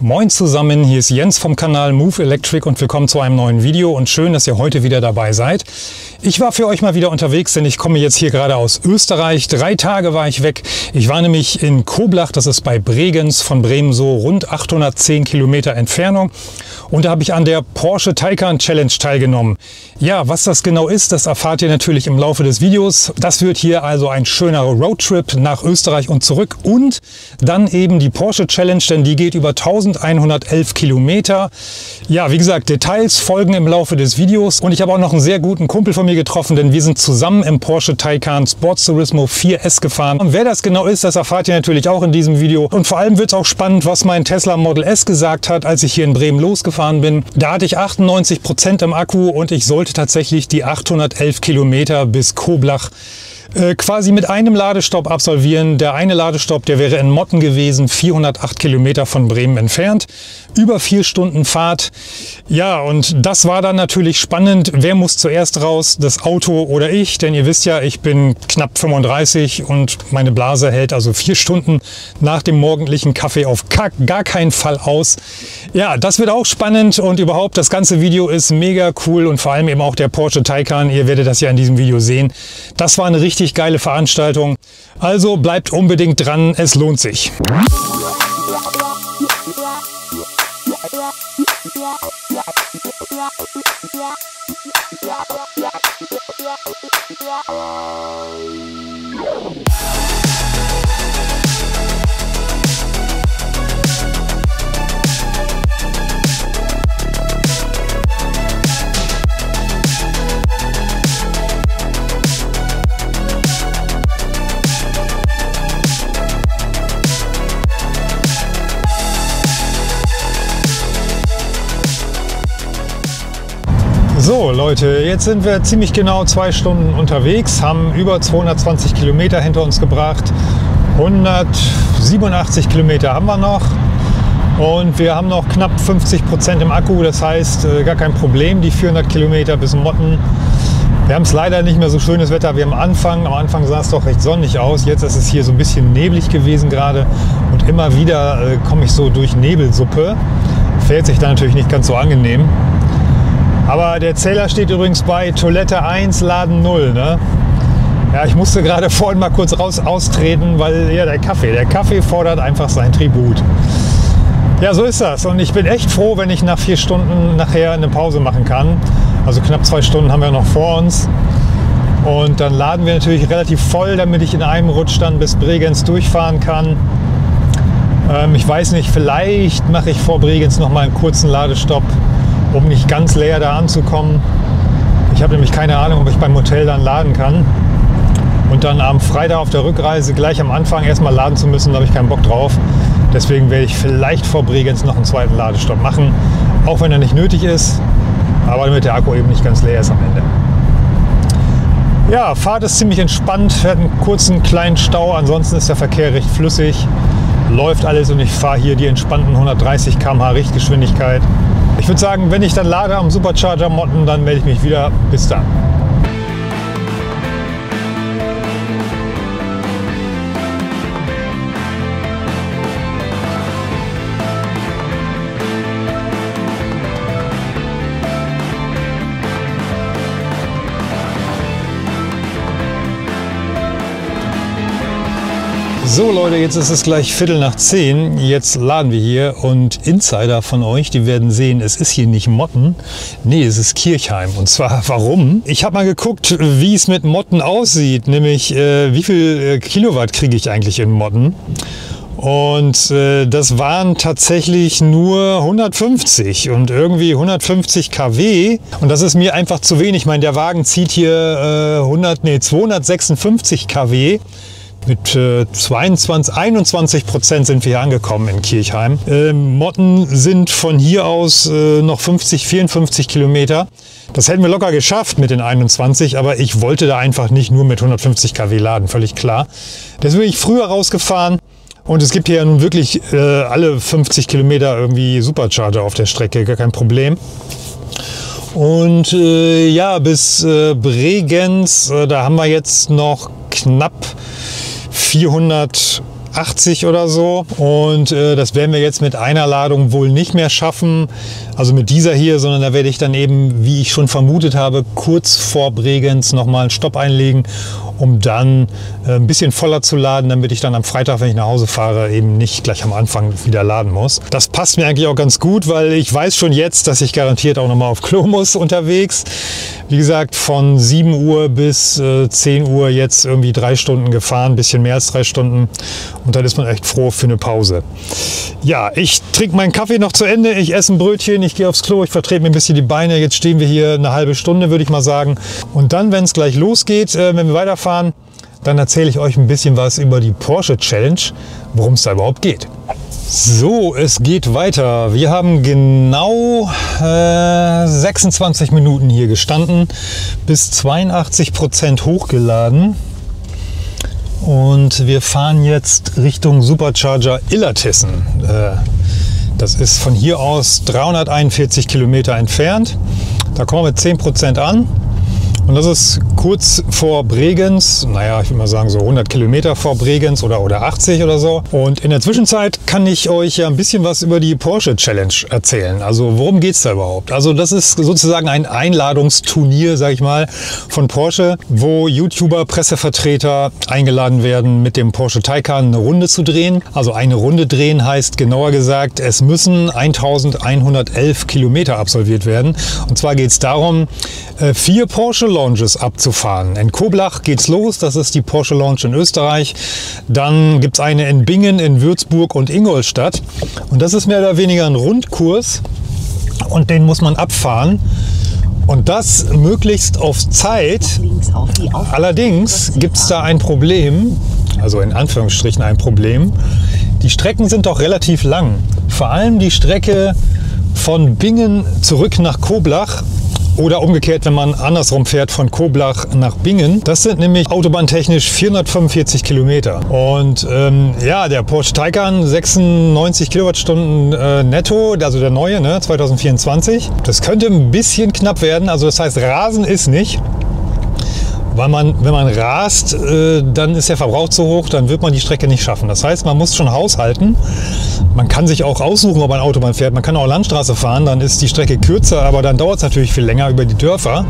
Moin zusammen, hier ist Jens vom Kanal Move Electric und willkommen zu einem neuen Video und schön, dass ihr heute wieder dabei seid. Ich war für euch mal wieder unterwegs, denn ich komme jetzt hier gerade aus Österreich. 3 Tage war ich weg. Ich war nämlich in Koblach, das ist bei Bregenz, von Bremen so rund 810 Kilometer Entfernung. Und da habe ich an der Porsche Taycan Challenge teilgenommen. Ja, was das genau ist, das erfahrt ihr natürlich im Laufe des Videos. Das wird hier also ein schöner Roadtrip nach Österreich und zurück und dann eben die Porsche Challenge, denn die geht über 1111 Kilometer. Ja, wie gesagt, Details folgen im Laufe des Videos und ich habe auch noch einen sehr guten Kumpel von mir getroffen, denn wir sind zusammen im Porsche Taycan Sports Turismo 4S gefahren. Und wer das genau ist, das erfahrt ihr natürlich auch in diesem Video. Und vor allem wird es auch spannend, was mein Tesla Model S gesagt hat, als ich hier in Bremen losgefahren bin. Da hatte ich 98% im Akku und ich sollte tatsächlich die 811 Kilometer bis Koblach quasi mit einem Ladestopp absolvieren. Der eine Ladestopp, der wäre in Motten gewesen, 408 Kilometer von Bremen entfernt. Über 4 Stunden Fahrt. Ja, und das war dann natürlich spannend. Wer muss zuerst raus? Das Auto oder ich? Denn ihr wisst ja, ich bin knapp 35 und meine Blase hält also 4 Stunden nach dem morgendlichen Kaffee auf gar keinen Fall aus. Ja, das wird auch spannend und überhaupt das ganze Video ist mega cool und vor allem eben auch der Porsche Taycan. Ihr werdet das ja in diesem Video sehen. Das war eine richtig geile Veranstaltung. Also bleibt unbedingt dran, es lohnt sich. So Leute, jetzt sind wir ziemlich genau 2 Stunden unterwegs, haben über 220 Kilometer hinter uns gebracht. 187 Kilometer haben wir noch und wir haben noch knapp 50% im Akku, das heißt gar kein Problem, die 400 Kilometer bis Motten. Wir haben es leider nicht mehr so schönes Wetter wie am Anfang sah es doch recht sonnig aus, jetzt ist es hier so ein bisschen neblig gewesen gerade und immer wieder komme ich so durch Nebelsuppe, fährt sich dann natürlich nicht ganz so angenehm. Aber der Zähler steht übrigens bei Toilette 1, Laden 0. Ne? Ja, ich musste gerade vorhin mal kurz austreten, weil ja, der Kaffee fordert einfach sein Tribut. Ja, so ist das. Und ich bin echt froh, wenn ich nach 4 Stunden nachher eine Pause machen kann. Also knapp 2 Stunden haben wir noch vor uns. Und dann laden wir natürlich relativ voll, damit ich in einem Rutsch dann bis Bregenz durchfahren kann. Ich weiß nicht, vielleicht mache ich vor Bregenz noch mal einen kurzen Ladestopp, um nicht ganz leer da anzukommen. Ich habe nämlich keine Ahnung, ob ich beim Hotel dann laden kann. Und dann am Freitag auf der Rückreise gleich am Anfang erstmal laden zu müssen, da habe ich keinen Bock drauf. Deswegen werde ich vielleicht vor Bregenz noch einen zweiten Ladestopp machen, auch wenn er nicht nötig ist, aber damit der Akku eben nicht ganz leer ist am Ende. Ja, Fahrt ist ziemlich entspannt, wir hatten einen kurzen kleinen Stau, ansonsten ist der Verkehr recht flüssig, läuft alles und ich fahre hier die entspannten 130 km/h Richtgeschwindigkeit. Ich würde sagen, wenn ich dann lade am Supercharger Motten, dann melde ich mich wieder. Bis dann. So Leute, jetzt ist es gleich 9:15. Jetzt laden wir hier und Insider von euch, die werden sehen, es ist hier nicht Motten, nee, es ist Kirchheim. Und zwar warum? Ich habe mal geguckt, wie es mit Motten aussieht, nämlich wie viel Kilowatt kriege ich eigentlich in Motten. Und das waren tatsächlich nur 150 und irgendwie 150 kW. Und das ist mir einfach zu wenig. Ich meine, der Wagen zieht hier 256 kW. Mit 21% sind wir hier angekommen in Kirchheim. Motten sind von hier aus noch 54 Kilometer. Das hätten wir locker geschafft mit den 21, aber ich wollte da einfach nicht nur mit 150 kW laden, völlig klar. Deswegen bin ich früher rausgefahren und es gibt hier ja nun wirklich alle 50 Kilometer irgendwie Supercharger auf der Strecke, gar kein Problem. Und ja, bis Bregenz, da haben wir jetzt noch knapp 400 80 oder so. Und das werden wir jetzt mit einer Ladung wohl nicht mehr schaffen. Also mit dieser hier, sondern da werde ich dann eben, wie ich schon vermutet habe, kurz vor Bregenz nochmal einen Stopp einlegen, um dann ein bisschen voller zu laden, damit ich dann am Freitag, wenn ich nach Hause fahre, eben nicht gleich am Anfang wieder laden muss. Das passt mir eigentlich auch ganz gut, weil ich weiß schon jetzt, dass ich garantiert auch nochmal auf Klo muss unterwegs. Wie gesagt, von 7 Uhr bis 10 Uhr jetzt irgendwie 3 Stunden gefahren, ein bisschen mehr als 3 Stunden. Und dann ist man echt froh für eine Pause. Ja, ich trinke meinen Kaffee noch zu Ende, ich esse ein Brötchen, ich gehe aufs Klo, ich vertrete mir ein bisschen die Beine. Jetzt stehen wir hier eine halbe Stunde, würde ich mal sagen. Und dann, wenn es gleich losgeht, wenn wir weiterfahren, dann erzähle ich euch ein bisschen was über die Porsche Challenge, worum es da überhaupt geht. So, es geht weiter. Wir haben genau 26 Minuten hier gestanden, bis 82% hochgeladen. Und wir fahren jetzt Richtung Supercharger Illertissen. Das ist von hier aus 341 Kilometer entfernt. Da kommen wir mit 10% an. Und das ist kurz vor Bregenz, naja, ich würde mal sagen so 100 Kilometer vor Bregenz oder 80 oder so. Und in der Zwischenzeit kann ich euch ja ein bisschen was über die Porsche Challenge erzählen. Also worum geht es da überhaupt? Also das ist sozusagen ein Einladungsturnier, sage ich mal, von Porsche, wo YouTuber, Pressevertreter eingeladen werden, mit dem Porsche Taycan eine Runde zu drehen. Also eine Runde drehen heißt genauer gesagt, es müssen 1111 Kilometer absolviert werden. Und zwar geht es darum, 4 Porsche Launches abzufahren. In Koblach geht's los, das ist die Porsche Launch in Österreich. Dann gibt es eine in Bingen, in Würzburg und Ingolstadt. Und das ist mehr oder weniger ein Rundkurs und den muss man abfahren. Und das möglichst auf Zeit. Allerdings gibt es da ein Problem, also in Anführungsstrichen ein Problem. Die Strecken sind doch relativ lang. Vor allem die Strecke von Bingen zurück nach Koblach. Oder umgekehrt, wenn man andersrum fährt von Koblach nach Bingen. Das sind nämlich autobahntechnisch 445 Kilometer. Und ja, der Porsche Taycan 96 Kilowattstunden netto, also der neue, ne, 2024. Das könnte ein bisschen knapp werden. Also das heißt, rasen ist nicht. Weil wenn man rast, dann ist der Verbrauch zu hoch, dann wird man die Strecke nicht schaffen. Das heißt, man muss schon haushalten. Man kann sich auch aussuchen, ob man Autobahn fährt. Man kann auch Landstraße fahren, dann ist die Strecke kürzer, aber dann dauert es natürlich viel länger über die Dörfer.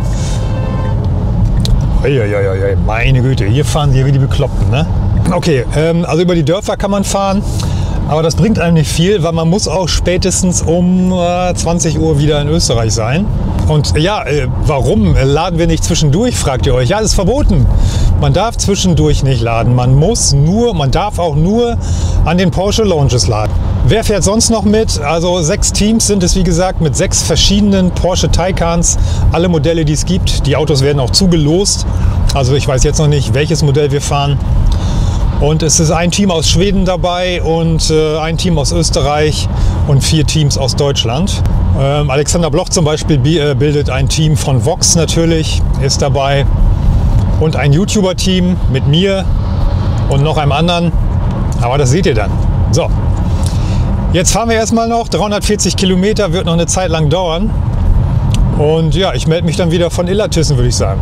Meine Güte, hier fahren sie wie die Bekloppten, ne? Okay, also über die Dörfer kann man fahren, aber das bringt einem nicht viel, weil man muss auch spätestens um 20 Uhr wieder in Österreich sein. Und ja, warum laden wir nicht zwischendurch, fragt ihr euch. Ja, das ist verboten. Man darf zwischendurch nicht laden. Man darf auch nur an den Porsche Launches laden. Wer fährt sonst noch mit? Also 6 Teams sind es, wie gesagt, mit 6 verschiedenen Porsche Taycans. Alle Modelle, die es gibt. Die Autos werden auch zugelost. Also ich weiß jetzt noch nicht, welches Modell wir fahren. Und es ist ein Team aus Schweden dabei und ein Team aus Österreich und 4 Teams aus Deutschland. Alexander Bloch zum Beispiel bildet ein Team von Vox natürlich, ist dabei. Und ein YouTuber-Team mit mir und noch einem anderen. Aber das seht ihr dann. So, jetzt fahren wir erstmal noch. 340 Kilometer wird noch eine Zeit lang dauern. Und ja, ich melde mich dann wieder von Illertissen, würde ich sagen.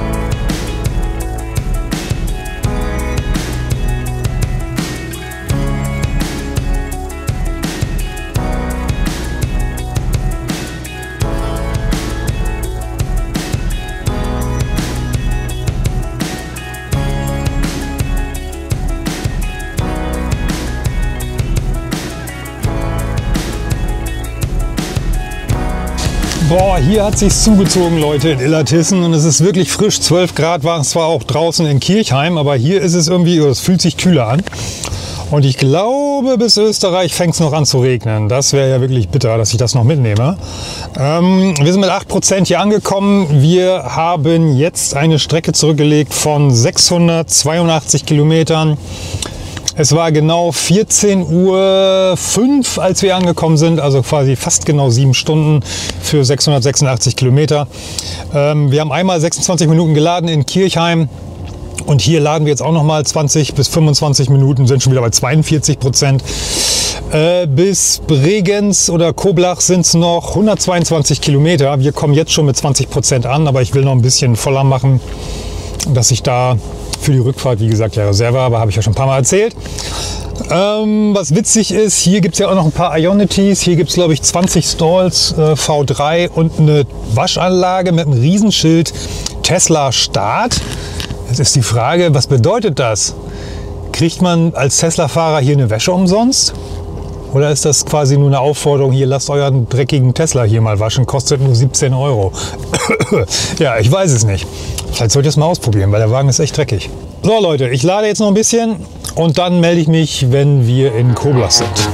Boah, hier hat sich's zugezogen, Leute, in Illertissen, und es ist wirklich frisch. 12 Grad waren es zwar auch draußen in Kirchheim, aber hier ist es irgendwie, es fühlt sich kühler an. Und ich glaube, bis Österreich fängt es noch an zu regnen. Das wäre ja wirklich bitter, dass ich das noch mitnehme. Wir sind mit 8% hier angekommen. Wir haben jetzt eine Strecke zurückgelegt von 682 Kilometern. Es war genau 14:05 Uhr, als wir angekommen sind, also quasi fast genau 7 Stunden für 686 Kilometer. Wir haben einmal 26 Minuten geladen in Kirchheim und hier laden wir jetzt auch noch mal 20 bis 25 Minuten, sind schon wieder bei 42%. Bis Bregenz oder Koblach sind es noch 122 Kilometer. Wir kommen jetzt schon mit 20% an, aber ich will noch ein bisschen voller machen, dass ich da Für die Rückfahrt, wie gesagt, ja Reserve, aber habe ich ja schon ein paar Mal erzählt. Was witzig ist, hier gibt es ja auch noch ein paar Ionities. Hier gibt es, glaube ich, 20 Stalls V3 und eine Waschanlage mit einem Riesenschild Tesla Start. Jetzt ist die Frage, was bedeutet das? Kriegt man als Tesla-Fahrer hier eine Wäsche umsonst? Oder ist das quasi nur eine Aufforderung, hier lasst euren dreckigen Tesla hier mal waschen, kostet nur 17 Euro. Ja, ich weiß es nicht. Vielleicht sollte ich es mal ausprobieren, weil der Wagen ist echt dreckig. So Leute, ich lade jetzt noch ein bisschen und dann melde ich mich, wenn wir in Koblenz sind.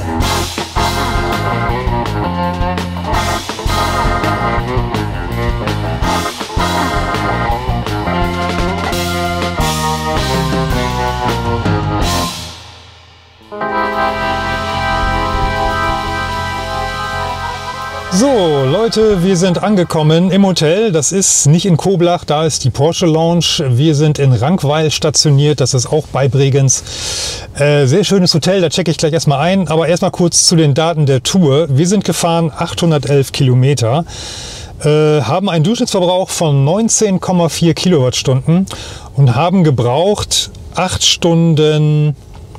So Leute, wir sind angekommen im Hotel. Das ist nicht in Koblach, da ist die Porsche Lounge. Wir sind in Rankweil stationiert, das ist auch bei Bregenz. Sehr schönes Hotel, da checke ich gleich erstmal ein. Aber erstmal kurz zu den Daten der Tour. Wir sind gefahren 811 Kilometer, haben einen Durchschnittsverbrauch von 19,4 Kilowattstunden und haben gebraucht 8 Stunden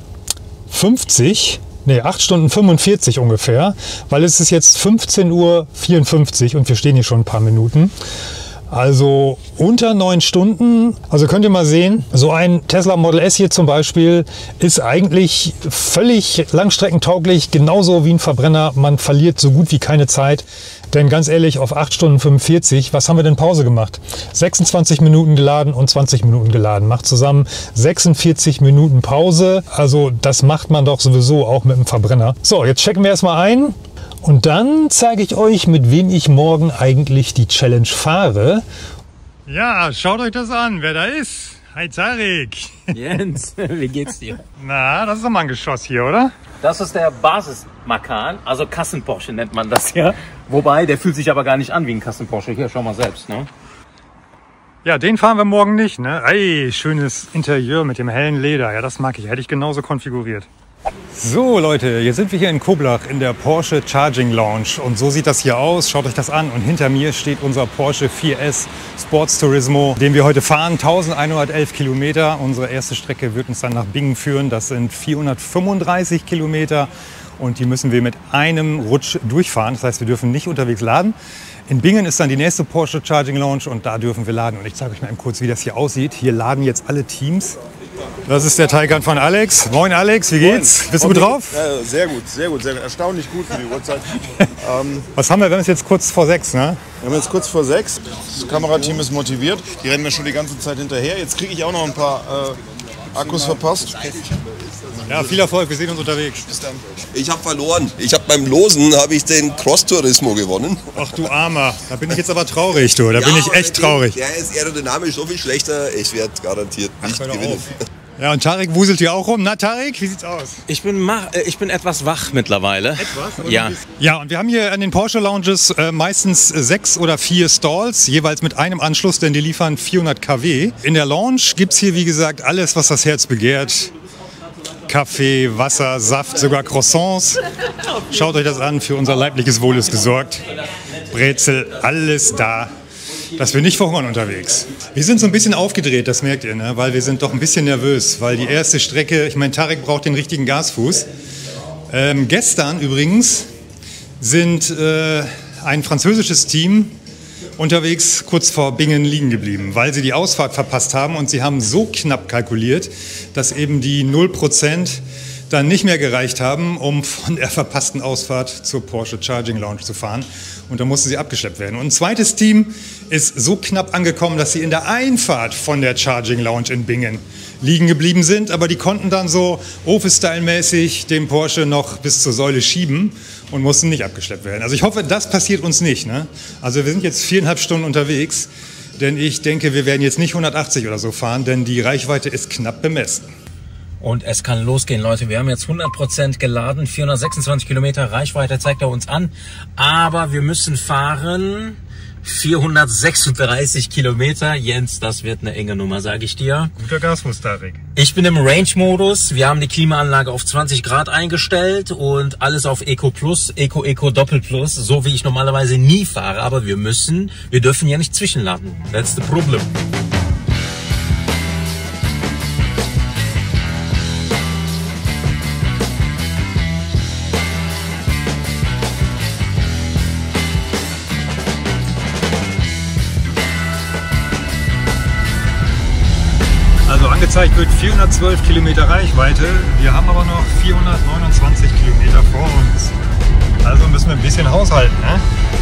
45 ungefähr, weil es ist jetzt 15:54 Uhr und wir stehen hier schon ein paar Minuten. Also unter 9 Stunden. Also könnt ihr mal sehen, so ein Tesla Model S hier zum Beispiel ist eigentlich völlig langstreckentauglich, genauso wie ein Verbrenner. Man verliert so gut wie keine Zeit. Denn ganz ehrlich, auf 8 Stunden 45, was haben wir denn Pause gemacht? 26 Minuten geladen und 20 Minuten geladen. Macht zusammen 46 Minuten Pause. Also das macht man doch sowieso auch mit dem Verbrenner. So, jetzt checken wir erstmal ein. Und dann zeige ich euch, mit wem ich morgen eigentlich die Challenge fahre. Ja, schaut euch das an, wer da ist. Hi Tarek. Jens, wie geht's dir? Na, das ist doch mal ein Geschoss hier, oder? Das ist der Basis-Macan, also Kassen-Porsche nennt man das ja. Wobei, der fühlt sich aber gar nicht an wie ein Kassen-Porsche. Hier, schau mal selbst, ne? Ja, den fahren wir morgen nicht, ne? Ey, schönes Interieur mit dem hellen Leder. Ja, das mag ich. Hätte ich genauso konfiguriert. So Leute, jetzt sind wir hier in Koblach in der Porsche Charging Lounge und so sieht das hier aus. Schaut euch das an und hinter mir steht unser Porsche 4S Sports Turismo, den wir heute fahren. 1111 Kilometer. Unsere erste Strecke wird uns dann nach Bingen führen. Das sind 435 Kilometer und die müssen wir mit einem Rutsch durchfahren. Das heißt, wir dürfen nicht unterwegs laden. In Bingen ist dann die nächste Porsche Charging Lounge und da dürfen wir laden. Und ich zeige euch mal eben kurz, wie das hier aussieht. Hier laden jetzt alle Teams. Das ist der Taycan von Alex. Moin Alex, wie geht's? Bist du gut drauf? Ja, sehr gut, sehr gut, sehr gut. Erstaunlich gut für die Uhrzeit. Was haben wir? Wir haben es jetzt kurz vor 6, ne? Wir haben jetzt kurz vor 6. Das Kamerateam ist motiviert. Die rennen mir schon die ganze Zeit hinterher. Jetzt kriege ich auch noch ein paar Akkus verpasst. Ja, viel Erfolg. Wir sehen uns unterwegs. Bis dann. Ich habe verloren. Beim Losen habe ich den Cross Turismo gewonnen. Ach du Armer, da bin ich jetzt aber traurig, du. Da bin ich echt traurig. Der ist aerodynamisch so viel schlechter. Ich werde garantiert nicht gewinnen. Ja, und Tarek wuselt hier auch rum. Na Tarek, wie sieht's aus? Ich bin etwas wach mittlerweile. Etwas? Ja. Ja, und wir haben hier an den Porsche Lounges meistens 6 oder 4 Stalls, jeweils mit einem Anschluss, denn die liefern 400 kW. In der Lounge gibt es hier, wie gesagt, alles, was das Herz begehrt. Kaffee, Wasser, Saft, sogar Croissants. Schaut euch das an, für unser leibliches Wohl ist gesorgt. Brezel, alles da, dass wir nicht verhungern unterwegs. Wir sind so ein bisschen aufgedreht, das merkt ihr, ne? Weil wir sind doch ein bisschen nervös, weil die erste Strecke, ich meine, Tarek braucht den richtigen Gasfuß. Gestern übrigens sind ein französisches Team unterwegs kurz vor Bingen liegen geblieben, weil sie die Ausfahrt verpasst haben und sie haben so knapp kalkuliert, dass eben die 0% dann nicht mehr gereicht haben, um von der verpassten Ausfahrt zur Porsche Charging Lounge zu fahren. Und da mussten sie abgeschleppt werden. Und ein zweites Team ist so knapp angekommen, dass sie in der Einfahrt von der Charging Lounge in Bingen liegen geblieben sind. Aber die konnten dann so Office-Style-mäßig den Porsche noch bis zur Säule schieben und mussten nicht abgeschleppt werden. Also ich hoffe, das passiert uns nicht, ne? Also wir sind jetzt 4,5 Stunden unterwegs, denn ich denke, wir werden jetzt nicht 180 oder so fahren, denn die Reichweite ist knapp bemessen. Und es kann losgehen, Leute. Wir haben jetzt 100% geladen, 426 Kilometer Reichweite zeigt er uns an. Aber wir müssen fahren 436 Kilometer. Jens, das wird eine enge Nummer, sage ich dir. Guter Gasfuß, Tarek. Ich bin im Range-Modus. Wir haben die Klimaanlage auf 20 Grad eingestellt und alles auf Eco Plus, Eco Doppel Plus, so wie ich normalerweise nie fahre. Aber wir dürfen ja nicht zwischenladen. That's the problem. Angezeigt wird 412 Kilometer Reichweite. Wir haben aber noch 429 Kilometer vor uns. Also müssen wir ein bisschen haushalten, ne?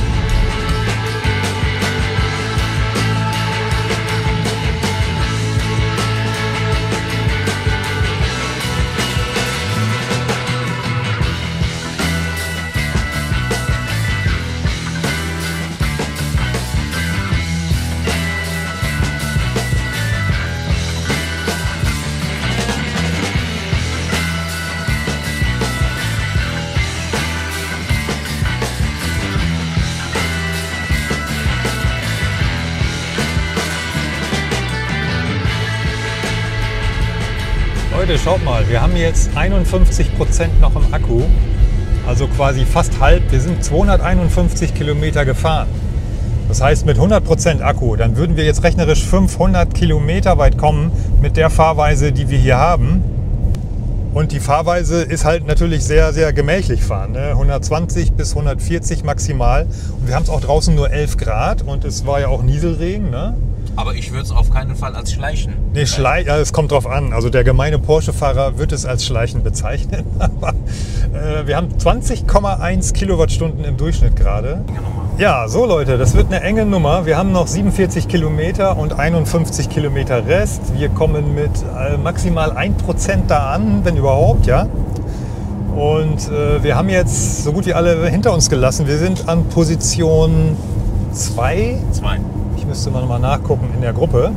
Leute, schaut mal, wir haben jetzt 51% noch im Akku, also quasi fast halb. Wir sind 251 Kilometer gefahren. Das heißt, mit 100% Akku, dann würden wir jetzt rechnerisch 500 Kilometer weit kommen mit der Fahrweise, die wir hier haben. Und die Fahrweise ist halt natürlich sehr, sehr gemächlich fahren, ne? 120 bis 140 maximal. Und wir haben es auch draußen nur 11 Grad und es war ja auch Nieselregen, ne? Aber ich würde es auf keinen Fall als Schleichen. Nee, ja, es kommt drauf an. Also der gemeine Porsche-Fahrer wird es als Schleichen bezeichnen. Aber wir haben 20,1 Kilowattstunden im Durchschnitt gerade. Ja, so Leute, das wird eine enge Nummer. Wir haben noch 47 Kilometer und 51 Kilometer Rest. Wir kommen mit maximal 1% da an, wenn überhaupt, ja. Und wir haben jetzt so gut wie alle hinter uns gelassen. Wir sind an Position 2. Ich müsste mal nochmal nachgucken in der Gruppe.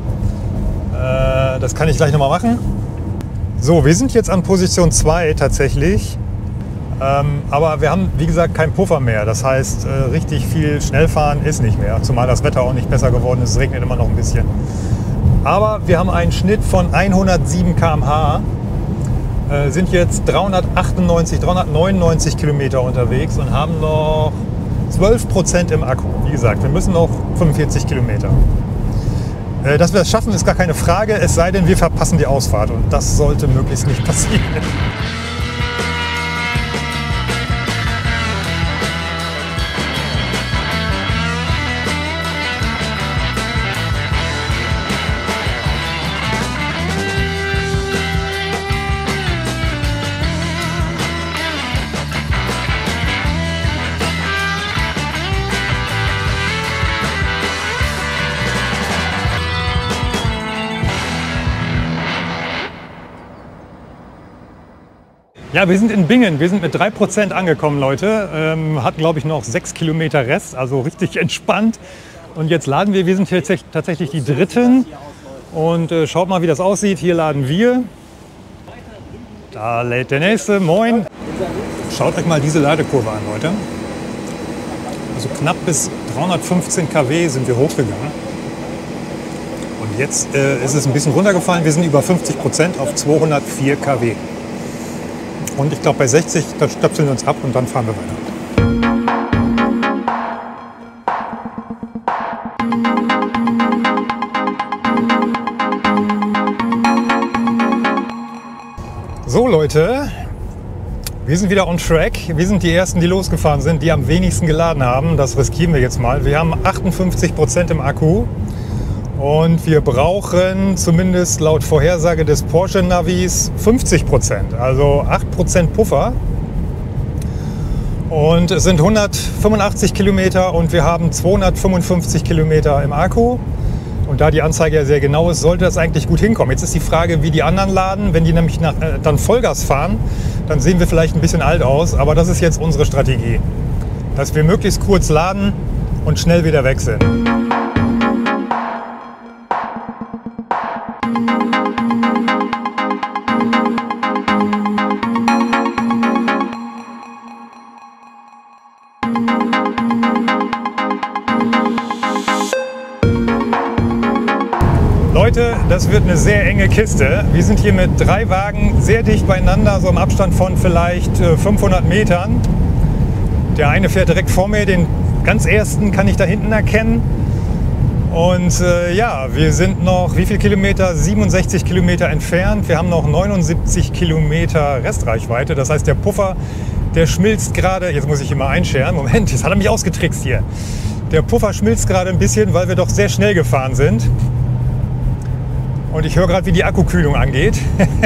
Das kann ich gleich nochmal machen. So, wir sind jetzt an Position 2 tatsächlich. Aber wir haben, wie gesagt, keinen Puffer mehr. Das heißt, richtig viel Schnellfahren ist nicht mehr. Zumal das Wetter auch nicht besser geworden ist. Es regnet immer noch ein bisschen. Aber wir haben einen Schnitt von 107 km/h. Sind jetzt 399 Kilometer unterwegs und haben noch 12% im Akku. Wie gesagt, wir müssen noch 45 Kilometer. Dass wir das schaffen, ist gar keine Frage, es sei denn, wir verpassen die Ausfahrt. Und das sollte möglichst nicht passieren. Ja, wir sind in Bingen. Wir sind mit 3% angekommen, Leute. Hat, glaube ich, noch 6 Kilometer Rest, also richtig entspannt. Und jetzt laden wir. Wir sind hier tatsächlich die Dritten. Und schaut mal, wie das aussieht. Hier laden wir. Da lädt der Nächste. Moin. Schaut euch mal diese Ladekurve an, Leute. Also knapp bis 315 kW sind wir hochgegangen. Und jetzt ist es ein bisschen runtergefallen. Wir sind über 50% auf 204 kW. Und ich glaube, bei 60, dann stöpseln wir uns ab und dann fahren wir weiter. So Leute, wir sind wieder on track. Wir sind die Ersten, die losgefahren sind, die am wenigsten geladen haben. Das riskieren wir jetzt mal. Wir haben 58% im Akku. Und wir brauchen zumindest laut Vorhersage des Porsche Navis 50%, also 8% Puffer. Und es sind 185 Kilometer und wir haben 255 Kilometer im Akku. Und da die Anzeige ja sehr genau ist, sollte das eigentlich gut hinkommen. Jetzt ist die Frage, wie die anderen laden. Wenn die nämlich dann Vollgas fahren, dann sehen wir vielleicht ein bisschen alt aus. Aber das ist jetzt unsere Strategie, dass wir möglichst kurz laden und schnell wieder weg sind. Leute, das wird eine sehr enge Kiste. Wir sind hier mit 3 Wagen sehr dicht beieinander, so im Abstand von vielleicht 500 Metern. Der eine fährt direkt vor mir, den ganz ersten kann ich da hinten erkennen. Und ja, wir sind noch, wie viel Kilometer? 67 Kilometer entfernt. Wir haben noch 79 Kilometer Restreichweite. Das heißt, der Puffer, der schmilzt gerade. Jetzt muss ich ihn mal einscheren. Moment, jetzt hat er mich ausgetrickst hier. Der Puffer schmilzt gerade ein bisschen, weil wir doch sehr schnell gefahren sind. Und ich höre gerade, wie die Akkukühlung angeht.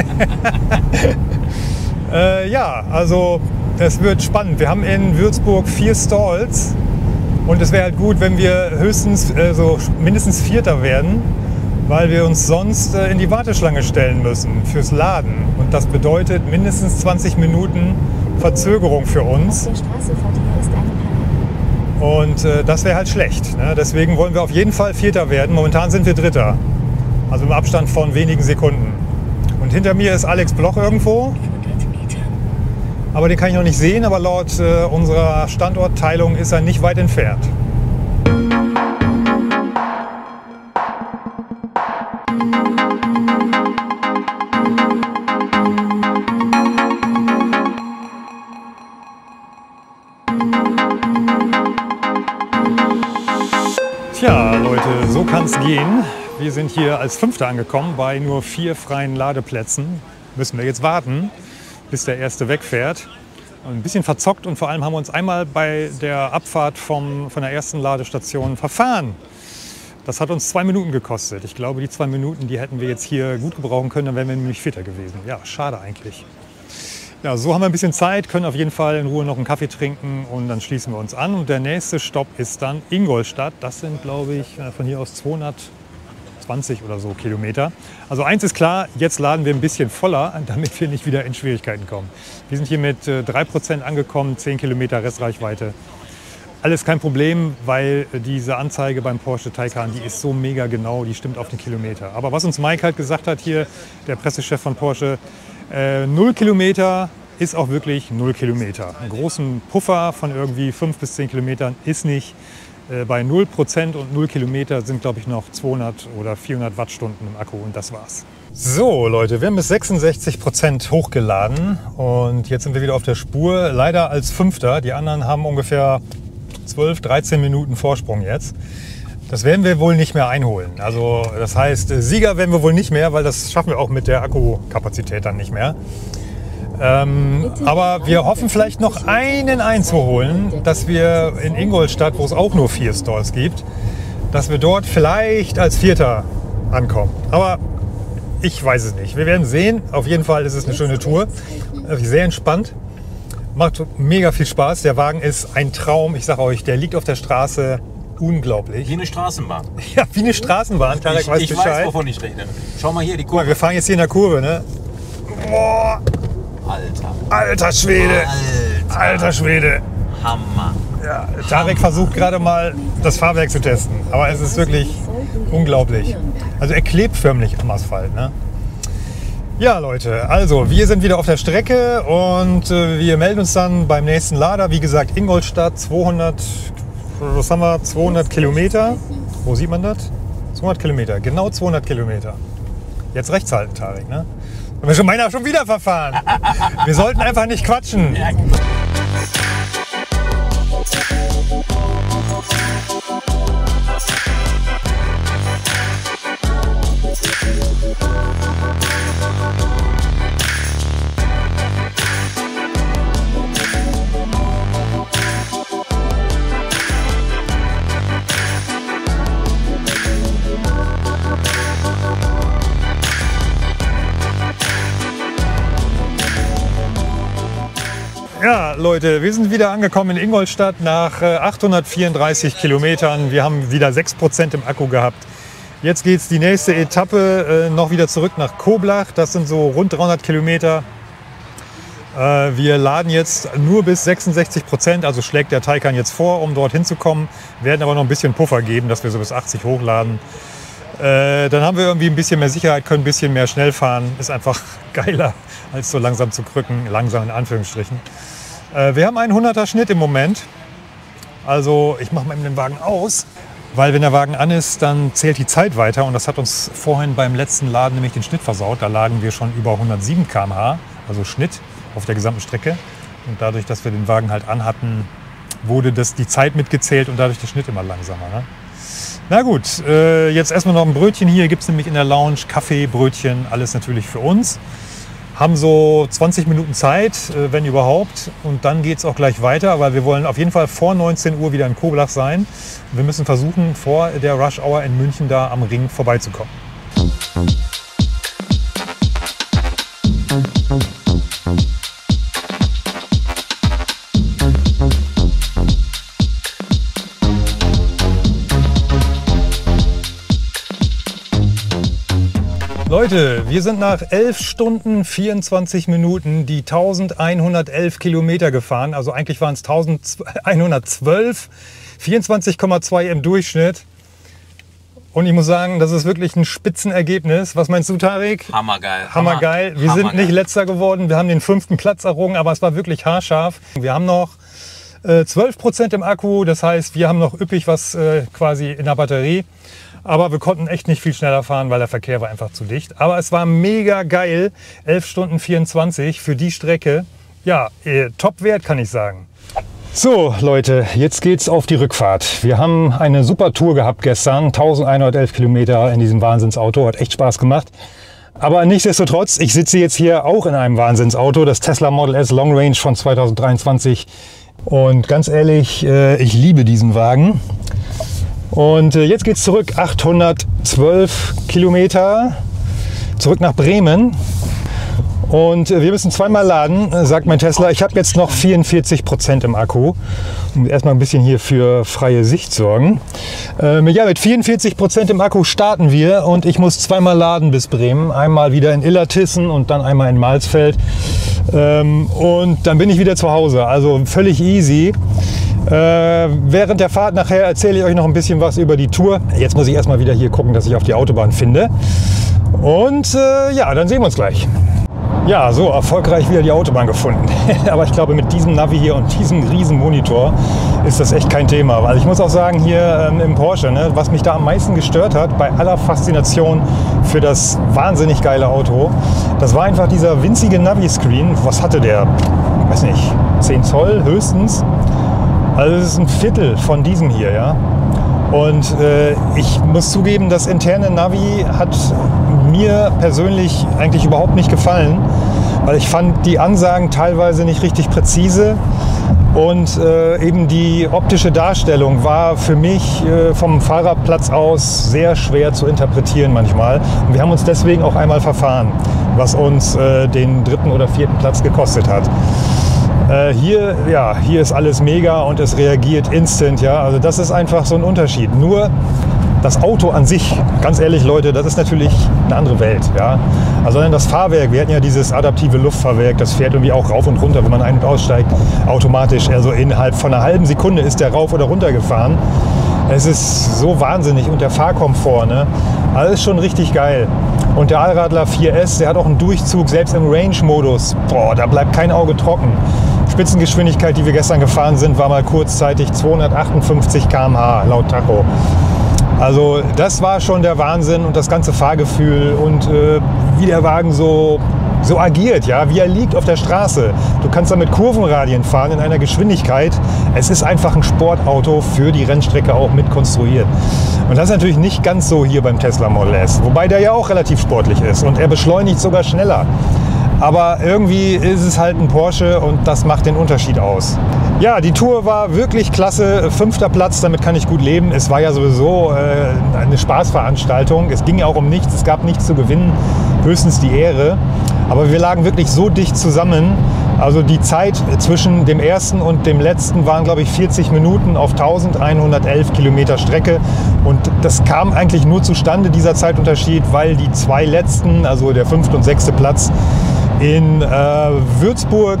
Ja, also es wird spannend. Wir haben in Würzburg 4 Stalls und es wäre halt gut, wenn wir höchstens mindestens Vierter werden, weil wir uns sonst in die Warteschlange stellen müssen fürs Laden. Und das bedeutet mindestens 20 Minuten Verzögerung für uns. Auf der Straße vor dir ist eine Panne. Und das wäre halt schlecht. Ne? Deswegen wollen wir auf jeden Fall Vierter werden. Momentan sind wir Dritter. Also im Abstand von wenigen Sekunden. Und hinter mir ist Alex Bloch irgendwo. Aber den kann ich noch nicht sehen, aber laut unserer Standortteilung ist er nicht weit entfernt. Tja, Leute, so kann es gehen. Wir sind hier als Fünfter angekommen bei nur 4 freien Ladeplätzen. Müssen wir jetzt warten, bis der erste wegfährt. Ein bisschen verzockt und vor allem haben wir uns einmal bei der Abfahrt von der ersten Ladestation verfahren. Das hat uns 2 Minuten gekostet. Ich glaube, die 2 Minuten, die hätten wir jetzt hier gut gebrauchen können, dann wären wir nämlich Vierter gewesen. Ja, schade eigentlich. Ja, so haben wir ein bisschen Zeit, können auf jeden Fall in Ruhe noch einen Kaffee trinken und dann schließen wir uns an. Und der nächste Stopp ist dann Ingolstadt. Das sind, glaube ich, von hier aus 220 oder so Kilometer. Also eins ist klar, jetzt laden wir ein bisschen voller, damit wir nicht wieder in Schwierigkeiten kommen. Wir sind hier mit 3% angekommen, 10 Kilometer Restreichweite. Alles kein Problem, weil diese Anzeige beim Porsche Taycan, die ist so mega genau, die stimmt auf den Kilometer. Aber was uns Mike halt gesagt hat hier, der Pressechef von Porsche, 0 Kilometer ist auch wirklich 0 Kilometer. Einen großen Puffer von irgendwie 5 bis 10 Kilometern ist nicht. Bei 0% und 0 Kilometer sind, glaube ich, noch 200 oder 400 Wattstunden im Akku und das war's. So Leute, wir haben bis 66% hochgeladen und jetzt sind wir wieder auf der Spur. Leider als Fünfter, die anderen haben ungefähr 12, 13 Minuten Vorsprung jetzt. Das werden wir wohl nicht mehr einholen. Also das heißt, Sieger werden wir wohl nicht mehr, weil das schaffen wir auch mit der Akkukapazität dann nicht mehr. Aber wir hoffen vielleicht noch einen einzuholen, dass wir in Ingolstadt, wo es auch nur 4 Stalls gibt, dass wir dort vielleicht als Vierter ankommen. Aber ich weiß es nicht. Wir werden sehen. Auf jeden Fall ist es eine schöne Tour. Sehr entspannt. Macht mega viel Spaß. Der Wagen ist ein Traum. Ich sage euch, der liegt auf der Straße. Unglaublich. Wie eine Straßenbahn. Ja, wie eine Straßenbahn. Tarek weiß Bescheid. Ich weiß, wovon ich rede. Schau mal hier, die Kurve. Wir fahren jetzt hier in der Kurve, ne? Boah. Alter Schwede. Alter Schwede. Hammer. Ja, Tarek versucht gerade mal das Fahrwerk zu testen. Aber es ist wirklich unglaublich. Also er klebt förmlich am Asphalt, ne? Ja, Leute, also wir sind wieder auf der Strecke und wir melden uns dann beim nächsten Lader. Wie gesagt, Ingolstadt, 200 Kilometer. Wo sieht man das? 200 Kilometer, genau 200 Kilometer. Jetzt rechts halten, Tarek, ne? Und wir schon meiner schon wieder verfahren. Wir sollten einfach nicht quatschen. Ja, Leute, wir sind wieder angekommen in Ingolstadt nach 834 Kilometern. Wir haben wieder 6% im Akku gehabt. Jetzt geht es die nächste Etappe noch wieder zurück nach Koblach. Das sind so rund 300 Kilometer. Wir laden jetzt nur bis 66%, also schlägt der Taycan jetzt vor, um dorthin zu kommen. Werden aber noch ein bisschen Puffer geben, dass wir so bis 80 hochladen. Dann haben wir irgendwie ein bisschen mehr Sicherheit, können ein bisschen mehr schnell fahren. Ist einfach geiler, als so langsam zu krücken, langsam in Anführungsstrichen. Wir haben einen 100er Schnitt im Moment. Also ich mache mal eben den Wagen aus, weil wenn der Wagen an ist, dann zählt die Zeit weiter. Und das hat uns vorhin beim letzten Laden nämlich den Schnitt versaut. Da lagen wir schon über 107 km/h, also Schnitt auf der gesamten Strecke. Und dadurch, dass wir den Wagen halt anhatten, wurde die Zeit mitgezählt und dadurch der Schnitt immer langsamer. Ne? Na gut, jetzt erstmal noch ein Brötchen hier. Gibt es nämlich in der Lounge Kaffee, Brötchen, alles natürlich für uns. Haben so 20 Minuten Zeit, wenn überhaupt. Und dann geht es auch gleich weiter, weil wir wollen auf jeden Fall vor 19 Uhr wieder in Koblach sein. Wir müssen versuchen, vor der Rush Hour in München da am Ring vorbeizukommen. Leute, wir sind nach 11 Stunden 24 Minuten die 1111 Kilometer gefahren. Also eigentlich waren es 1112, 24,2 im Durchschnitt. Und ich muss sagen, das ist wirklich ein Spitzenergebnis. Was meinst du, Tarek? Hammergeil. Hammergeil. Wir sind nicht Letzter geworden. Wir haben den 5. Platz errungen, aber es war wirklich haarscharf. Wir haben noch 12% im Akku. Das heißt, wir haben noch üppig was quasi in der Batterie. Aber wir konnten echt nicht viel schneller fahren, weil der Verkehr war einfach zu dicht. Aber es war mega geil. 11 Stunden 24 für die Strecke. Ja, Top-Wert kann ich sagen. So Leute, jetzt geht's auf die Rückfahrt. Wir haben eine super Tour gehabt gestern. 1111 Kilometer in diesem Wahnsinnsauto. Hat echt Spaß gemacht. Aber nichtsdestotrotz, ich sitze jetzt hier auch in einem Wahnsinnsauto. Das Tesla Model S Long Range von 2023. Und ganz ehrlich, ich liebe diesen Wagen. Und jetzt geht's zurück, 812 Kilometer, zurück nach Bremen. Und wir müssen zweimal laden, sagt mein Tesla. Ich habe jetzt noch 44% im Akku. Und erstmal ein bisschen hier für freie Sicht sorgen. Ja, mit 44% im Akku starten wir und ich muss zweimal laden bis Bremen. Einmal wieder in Illertissen und dann einmal in Mahlsfeld. Und dann bin ich wieder zu Hause, also völlig easy. Während der Fahrt nachher erzähle ich euch noch ein bisschen was über die Tour. Jetzt muss ich erstmal wieder hier gucken, dass ich auf die Autobahn finde. Und ja, dann sehen wir uns gleich. Ja, so erfolgreich wieder die Autobahn gefunden. Aber ich glaube, mit diesem Navi hier und diesem riesen Monitor ist das echt kein Thema. Weil ich muss auch sagen, hier im Porsche, ne, was mich da am meisten gestört hat, bei aller Faszination für das wahnsinnig geile Auto, das war einfach dieser winzige Navi-Screen. Was hatte der? Weiß nicht, 10 Zoll höchstens. Also das ist ein Viertel von diesem hier, ja. Und ich muss zugeben, das interne Navi hat mir persönlich eigentlich überhaupt nicht gefallen, weil ich fand die Ansagen teilweise nicht richtig präzise und eben die optische Darstellung war für mich vom Fahrerplatz aus sehr schwer zu interpretieren manchmal. Und wir haben uns deswegen auch einmal verfahren, was uns den 3. oder 4. Platz gekostet hat. Hier, ja, hier ist alles mega und es reagiert instant, ja, also das ist einfach so ein Unterschied. Nur das Auto an sich, ganz ehrlich Leute, das ist natürlich eine andere Welt, ja. Also das Fahrwerk, wir hatten ja dieses adaptive Luftfahrwerk, das fährt irgendwie auch rauf und runter, wenn man ein- und aussteigt, automatisch. Also innerhalb von einer halben Sekunde ist der rauf oder runter gefahren. Es ist so wahnsinnig und der Fahrkomfort, ne, alles schon richtig geil. Und der Allradler 4S, der hat auch einen Durchzug, selbst im Range-Modus. Boah, da bleibt kein Auge trocken. Spitzengeschwindigkeit, die wir gestern gefahren sind, war mal kurzzeitig 258 km/h laut Tacho. Also das war schon der Wahnsinn und das ganze Fahrgefühl und wie der Wagen so agiert, ja, wie er liegt auf der Straße. Du kannst damit Kurvenradien fahren in einer Geschwindigkeit. Es ist einfach ein Sportauto für die Rennstrecke auch mit konstruiert. Und das ist natürlich nicht ganz so hier beim Tesla Model S, wobei der ja auch relativ sportlich ist und er beschleunigt sogar schneller. Aber irgendwie ist es halt ein Porsche und das macht den Unterschied aus. Ja, die Tour war wirklich klasse. 5. Platz, damit kann ich gut leben. Es war ja sowieso eine Spaßveranstaltung. Es ging ja auch um nichts, es gab nichts zu gewinnen, höchstens die Ehre. Aber wir lagen wirklich so dicht zusammen. Also die Zeit zwischen dem ersten und dem letzten waren, glaube ich, 40 Minuten auf 1111 Kilometer Strecke. Und das kam eigentlich nur zustande, dieser Zeitunterschied, weil die 2 letzten, also der 5. und 6. Platz, in Würzburg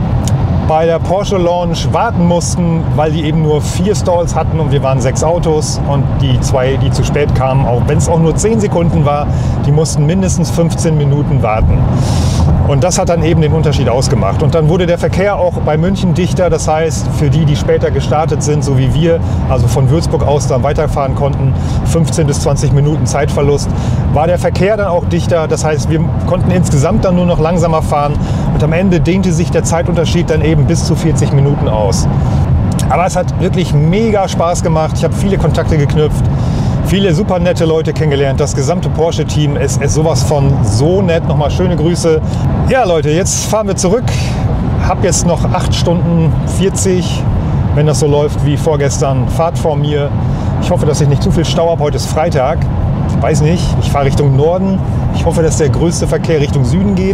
bei der Porsche Launch warten mussten, weil die eben nur 4 Stalls hatten und wir waren 6 Autos und die 2, die zu spät kamen, auch wenn es auch nur 10 Sekunden war, die mussten mindestens 15 Minuten warten. Und das hat dann eben den Unterschied ausgemacht. Und dann wurde der Verkehr auch bei München dichter. Das heißt, für die, die später gestartet sind, so wie wir, also von Würzburg aus dann weiterfahren konnten, 15 bis 20 Minuten Zeitverlust, war der Verkehr dann auch dichter. Das heißt, wir konnten insgesamt dann nur noch langsamer fahren. Und am Ende dehnte sich der Zeitunterschied dann eben bis zu 40 Minuten aus. Aber es hat wirklich mega Spaß gemacht. Ich habe viele Kontakte geknüpft. Viele super nette Leute kennengelernt. Das gesamte Porsche-Team ist sowas von so nett. Nochmal schöne Grüße. Ja Leute, jetzt fahren wir zurück. Hab jetzt noch 8 Stunden 40, wenn das so läuft wie vorgestern, Fahrt vor mir. Ich hoffe, dass ich nicht zu viel Stau habe. Heute ist Freitag. Ich weiß nicht, ich fahre Richtung Norden. Ich hoffe, dass der größte Verkehr Richtung Süden geht.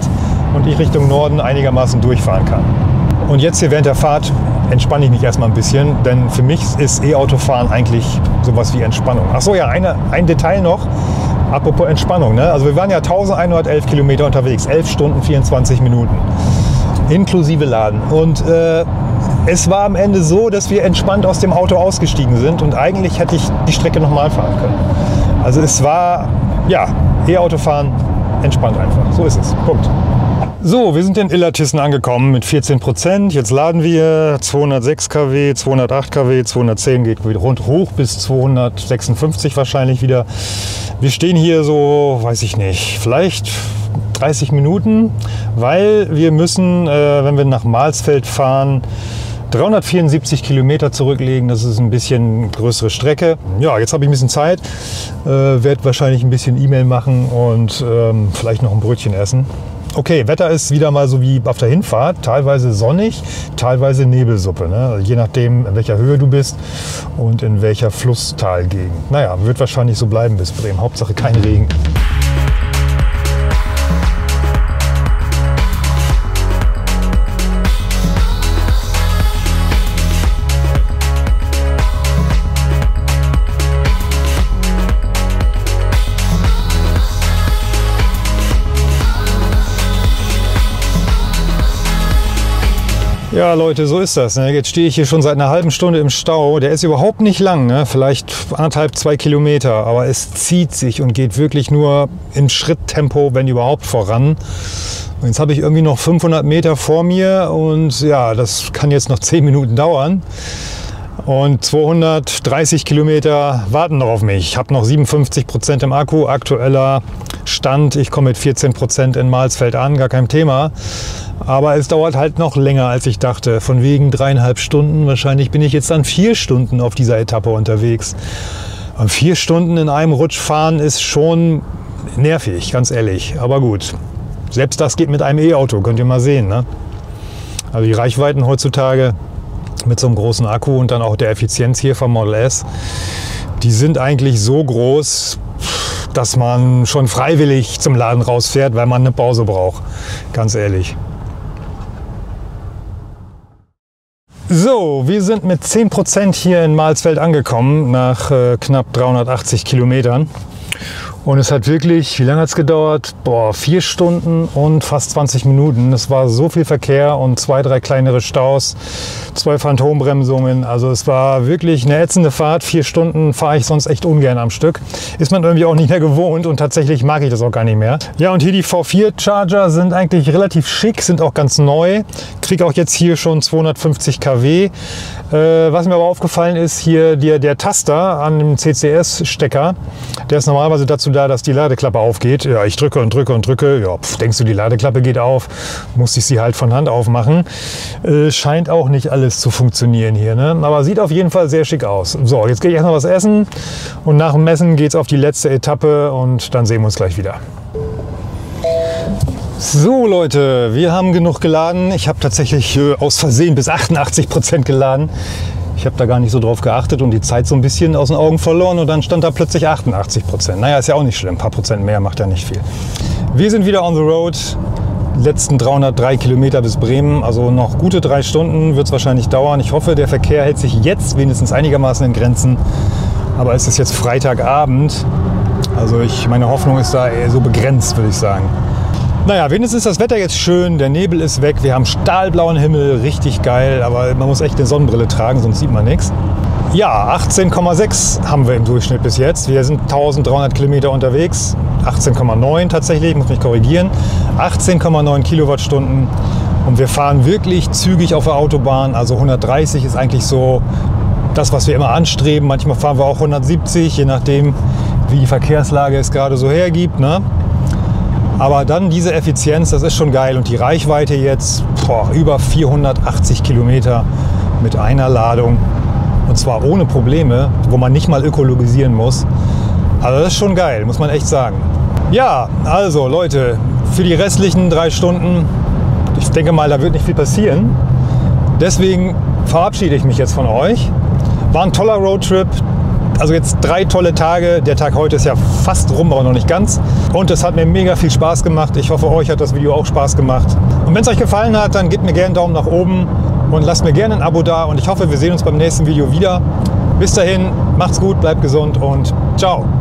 und ich Richtung Norden einigermaßen durchfahren kann. Und jetzt hier während der Fahrt entspanne ich mich erstmal ein bisschen, denn für mich ist E-Autofahren eigentlich sowas wie Entspannung. Achso, ja, ein Detail noch, apropos Entspannung, ne? Also wir waren ja 1111 Kilometer unterwegs, 11 Stunden 24 Minuten, inklusive Laden. Und es war am Ende so, dass wir entspannt aus dem Auto ausgestiegen sind und eigentlich hätte ich die Strecke nochmal fahren können. Also es war, ja, E-Autofahren entspannt einfach, so ist es, Punkt. So, wir sind in Illertissen angekommen mit 14%. Jetzt laden wir 206 kW, 208 kW, 210 geht wieder rund hoch bis 256 wahrscheinlich wieder. Wir stehen hier so, weiß ich nicht, vielleicht 30 Minuten, weil wir müssen, wenn wir nach Mahlsfeld fahren, 374 Kilometer zurücklegen. Das ist ein bisschen größere Strecke. Ja, jetzt habe ich ein bisschen Zeit, werde wahrscheinlich ein bisschen E-Mail machen und vielleicht noch ein Brötchen essen. Okay, Wetter ist wieder mal so wie auf der Hinfahrt, teilweise sonnig, teilweise Nebelsuppe, ne? Je nachdem, in welcher Höhe du bist und in welcher Flusstalgegend. Naja, wird wahrscheinlich so bleiben bis Bremen, Hauptsache kein Regen. Ja Leute, so ist das. Ne? Jetzt stehe ich hier schon seit einer halben Stunde im Stau. Der ist überhaupt nicht lang, ne? Vielleicht 1,5, 2 Kilometer. Aber es zieht sich und geht wirklich nur im Schritttempo, wenn überhaupt, voran. Und jetzt habe ich irgendwie noch 500 Meter vor mir und ja, das kann jetzt noch 10 Minuten dauern. Und 230 Kilometer warten noch auf mich. Ich habe noch 57% im Akku. Aktueller Stand, ich komme mit 14% in Mahlsfeld an, gar kein Thema. Aber es dauert halt noch länger, als ich dachte. Von wegen 3,5 Stunden. Wahrscheinlich bin ich jetzt dann 4 Stunden auf dieser Etappe unterwegs. Und 4 Stunden in einem Rutsch fahren ist schon nervig, ganz ehrlich. Aber gut, selbst das geht mit einem E-Auto, könnt ihr mal sehen. Ne? Also die Reichweiten heutzutage mit so einem großen Akku und dann auch der Effizienz hier vom Model S, die sind eigentlich so groß, dass man schon freiwillig zum Laden rausfährt, weil man eine Pause braucht. Ganz ehrlich. So, wir sind mit 10% hier in Mahlsfeld angekommen, nach knapp 380 Kilometern. Und es hat wirklich, wie lange hat es gedauert? Boah, 4 Stunden und fast 20 Minuten. Es war so viel Verkehr und 2, 3 kleinere Staus, 2 Phantombremsungen. Also es war wirklich eine ätzende Fahrt. 4 Stunden fahre ich sonst echt ungern am Stück. Ist man irgendwie auch nicht mehr gewohnt und tatsächlich mag ich das auch gar nicht mehr. Ja, und hier die V4 Charger sind eigentlich relativ schick, sind auch ganz neu. Kriege auch jetzt hier schon 250 kW. Was mir aber aufgefallen ist, hier der Taster an dem CCS-Stecker, der ist normalerweise dazu da, dass die Ladeklappe aufgeht. Ja, ich drücke und drücke und drücke. Ja, denkst du, die Ladeklappe geht auf, musste ich sie halt von Hand aufmachen. Scheint auch nicht alles zu funktionieren hier, ne? Aber sieht auf jeden Fall sehr schick aus. So, jetzt gehe ich erstmal was essen und nach dem Essen geht es auf die letzte Etappe und dann sehen wir uns gleich wieder. So Leute, wir haben genug geladen. Ich habe tatsächlich aus Versehen bis 88% geladen. Ich habe da gar nicht so drauf geachtet und die Zeit so ein bisschen aus den Augen verloren und dann stand da plötzlich 88%. Naja, ist ja auch nicht schlimm, ein paar Prozent mehr macht ja nicht viel. Wir sind wieder on the road. Letzten 303 Kilometer bis Bremen, also noch gute 3 Stunden wird es wahrscheinlich dauern. Ich hoffe, der Verkehr hält sich jetzt wenigstens einigermaßen in Grenzen. Aber es ist jetzt Freitagabend, also meine Hoffnung ist da eher so begrenzt, würde ich sagen. Naja, wenigstens ist das Wetter jetzt schön, der Nebel ist weg, wir haben stahlblauen Himmel, richtig geil, aber man muss echt eine Sonnenbrille tragen, sonst sieht man nichts. Ja, 18,6 haben wir im Durchschnitt bis jetzt. Wir sind 1300 Kilometer unterwegs, 18,9 tatsächlich, ich muss mich korrigieren, 18,9 Kilowattstunden und wir fahren wirklich zügig auf der Autobahn, also 130 ist eigentlich so das, was wir immer anstreben. Manchmal fahren wir auch 170, je nachdem, wie die Verkehrslage es gerade so hergibt, ne? Aber dann diese Effizienz, das ist schon geil. Und die Reichweite jetzt, über 480 Kilometer mit einer Ladung. Und zwar ohne Probleme, wo man nicht mal ökologisieren muss. Also das ist schon geil, muss man echt sagen. Ja, also Leute, für die restlichen 3 Stunden, ich denke mal, da wird nicht viel passieren. Deswegen verabschiede ich mich jetzt von euch. War ein toller Roadtrip. Also jetzt 3 tolle Tage. Der Tag heute ist ja fast rum, aber noch nicht ganz. Und es hat mir mega viel Spaß gemacht. Ich hoffe, euch hat das Video auch Spaß gemacht. Und wenn es euch gefallen hat, dann gebt mir gerne einen Daumen nach oben und lasst mir gerne ein Abo da. Und ich hoffe, wir sehen uns beim nächsten Video wieder. Bis dahin, macht's gut, bleibt gesund und ciao.